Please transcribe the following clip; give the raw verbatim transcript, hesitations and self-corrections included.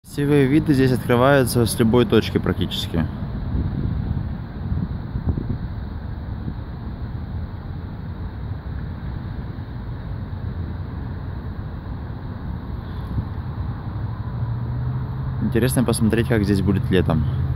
Красивые виды здесь открываются с любой точки практически. Интересно посмотреть, как здесь будет летом.